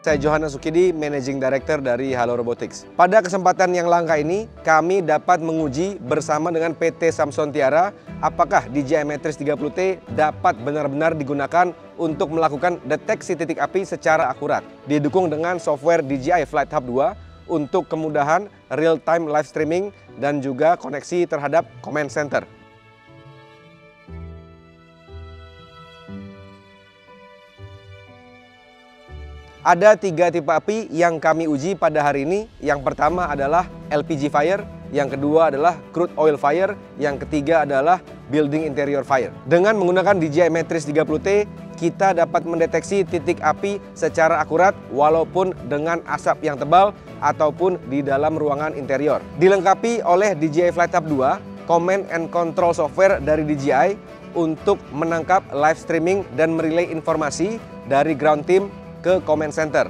Saya Johannes Sukidi, Managing Director dari Halo Robotics. Pada kesempatan yang langka ini, kami dapat menguji bersama dengan PT Samson Tiara apakah DJI Matrix 30T dapat benar-benar digunakan untuk melakukan deteksi titik api secara akurat. Didukung dengan software DJI Flight Hub 2 untuk kemudahan real-time live streaming dan juga koneksi terhadap command center. Ada 3 tipe api yang kami uji pada hari ini. Yang pertama adalah LPG fire, yang kedua adalah crude oil fire, yang ketiga adalah building interior fire. Dengan menggunakan DJI Matrix 30T, kita dapat mendeteksi titik api secara akurat walaupun dengan asap yang tebal ataupun di dalam ruangan interior. Dilengkapi oleh DJI Flight Hub 2, command and control software dari DJI untuk menangkap live streaming dan merelay informasi dari ground team ke command center.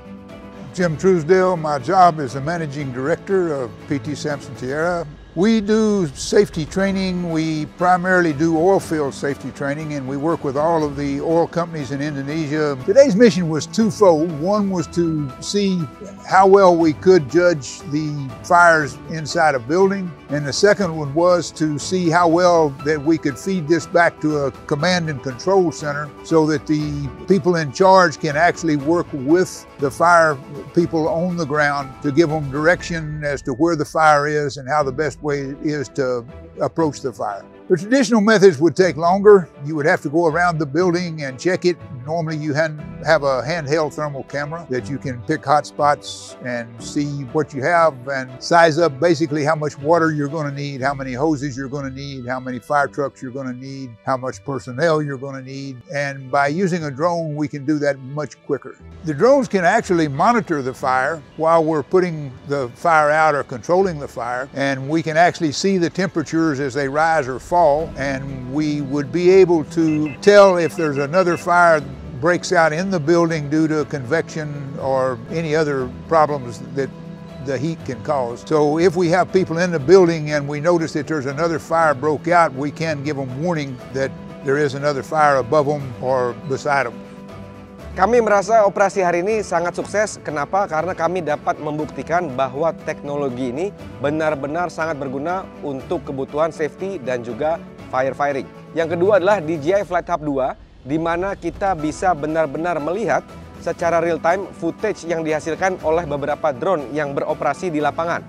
Jim Truesdale, my job is the Managing Director of PT Samson Tiara. We do safety training. We primarily do oil field safety training, and we work with all of the oil companies in Indonesia. Today's mission was twofold. One was to see how well we could judge the fires inside a building, and the second one was to see how well that we could feed this back to a command and control center so that the people in charge can actually work with the fire people on the ground to give them direction as to where the fire is and how the best way is to approach the fire. The traditional methods would take longer. You would have to go around the building and check it. Normally you have a handheld thermal camera that you can pick hot spots and see what you have and size up basically how much water you're going to need, how many hoses you're going to need, how many fire trucks you're going to need, how much personnel you're going to need. And by using a drone, we can do that much quicker. The drones can actually monitor the fire while we're putting the fire out or controlling the fire, and we can actually see the temperatures as they rise or fall, and we would be able to tell if there's another fire breaks out in the building due to convection or any other problems that the heat can cause. So if we have people in the building and we notice that there's another fire broke out, we can give them warning that there is another fire above them or beside them. Kami merasa operasi hari ini sangat sukses. Kenapa? Karena kami dapat membuktikan bahwa teknologi ini benar-benar sangat berguna untuk kebutuhan safety dan juga firefighting. Yang kedua adalah DJI Flight Hub 2, di mana kita bisa benar-benar melihat secara real-time footage yang dihasilkan oleh beberapa drone yang beroperasi di lapangan.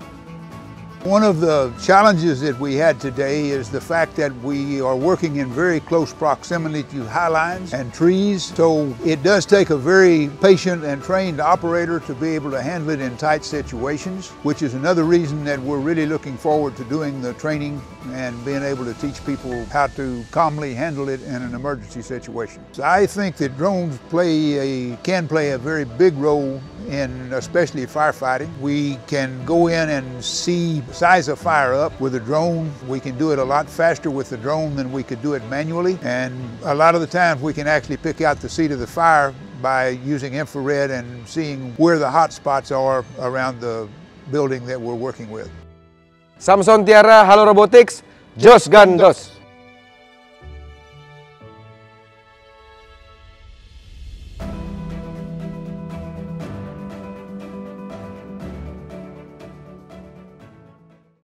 One of the challenges that we had today is the fact that we are working in very close proximity to high lines and trees. So it does take a very patient and trained operator to be able to handle it in tight situations, which is another reason that we're really looking forward to doing the training and being able to teach people how to calmly handle it in an emergency situation. So I think that drones can play a very big role in especially firefighting. We can go in and see size of fire up with a drone. We can do it a lot faster with the drone than we could do it manually, and a lot of the times we can actually pick out the seat of the fire by using infrared and seeing where the hot spots are around the building that we're working with. Samson Tiara, Halo Robotics, Jos Gandos.